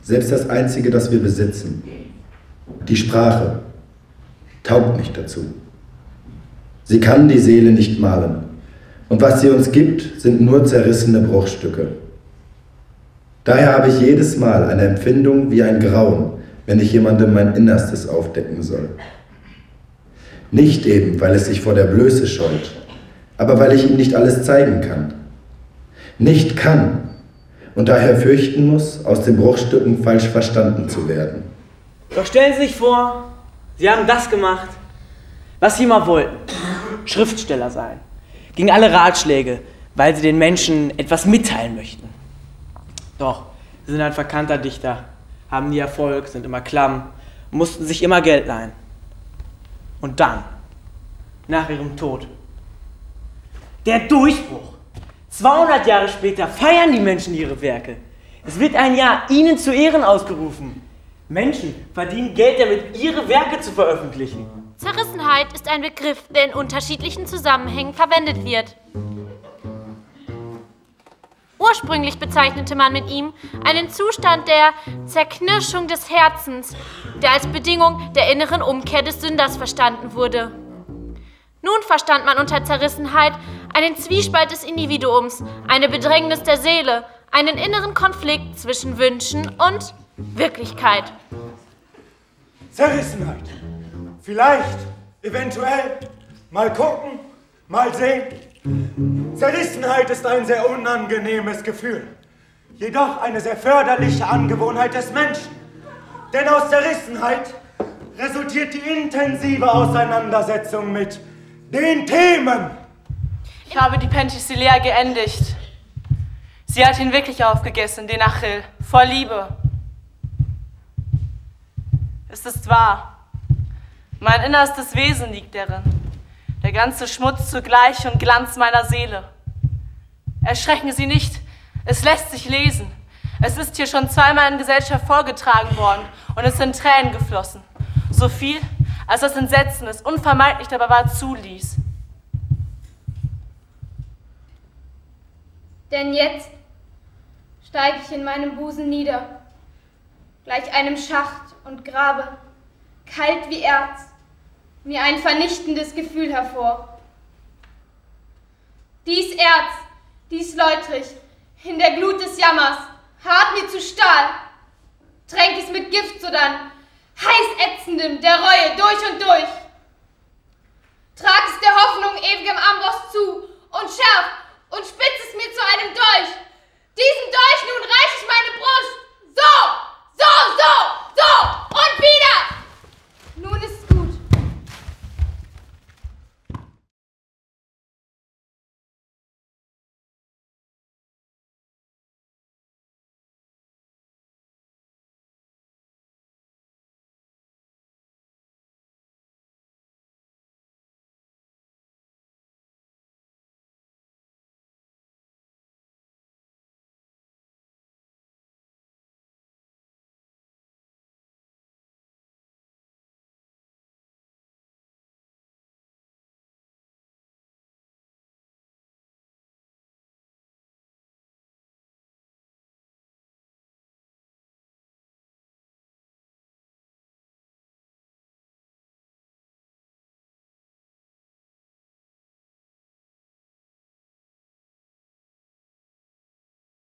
Selbst das Einzige, das wir besitzen, die Sprache, taugt nicht dazu. Sie kann die Seele nicht malen. Und was sie uns gibt, sind nur zerrissene Bruchstücke. Daher habe ich jedes Mal eine Empfindung wie ein Grauen, wenn ich jemandem mein Innerstes aufdecken soll. Nicht eben, weil es sich vor der Blöße scheut, aber weil ich ihm nicht alles zeigen kann. Nicht kann und daher fürchten muss, aus den Bruchstücken falsch verstanden zu werden. Doch stellen Sie sich vor, Sie haben das gemacht, was Sie immer wollten. Schriftsteller sein. Gegen alle Ratschläge, weil Sie den Menschen etwas mitteilen möchten. Doch, Sie sind ein verkannter Dichter, haben nie Erfolg, sind immer klamm, mussten sich immer Geld leihen. Und dann, nach Ihrem Tod, der Durchbruch. 200 Jahre später feiern die Menschen ihre Werke. Es wird ein Jahr Ihnen zu Ehren ausgerufen. Menschen verdienen Geld damit, ihre Werke zu veröffentlichen. Zerrissenheit ist ein Begriff, der in unterschiedlichen Zusammenhängen verwendet wird. Ursprünglich bezeichnete man mit ihm einen Zustand der Zerknirschung des Herzens, der als Bedingung der inneren Umkehr des Sünders verstanden wurde. Nun verstand man unter Zerrissenheit einen Zwiespalt des Individuums, eine Bedrängnis der Seele, einen inneren Konflikt zwischen Wünschen und Wirklichkeit. Zerrissenheit. Vielleicht, eventuell, mal gucken, mal sehen. Zerrissenheit ist ein sehr unangenehmes Gefühl, jedoch eine sehr förderliche Angewohnheit des Menschen. Denn aus Zerrissenheit resultiert die intensive Auseinandersetzung mit den Themen. Ich habe die Penthesilea geendigt. Sie hat ihn wirklich aufgegessen, den Achill, vor Liebe. Es ist wahr. Mein innerstes Wesen liegt darin. Der ganze Schmutz zugleich und Glanz meiner Seele. Erschrecken Sie nicht, es lässt sich lesen. Es ist hier schon zweimal in Gesellschaft vorgetragen worden und es sind Tränen geflossen. So viel, als das Entsetzen es unvermeidlich dabei war zuließ. Denn jetzt steige ich in meinem Busen nieder, gleich einem Schacht und grabe, kalt wie Erz, mir ein vernichtendes Gefühl hervor. Dies Erz, dies läutrig, in der Glut des Jammers, hart mir zu Stahl, tränk es mit Gift sodann, heiß ätzendem der Reue durch und durch. Trag es der Hoffnung ewigem Amboss zu und schärf und spitz es mir zu einem Dolch. Diesem Dolch nun reich ich meine Brust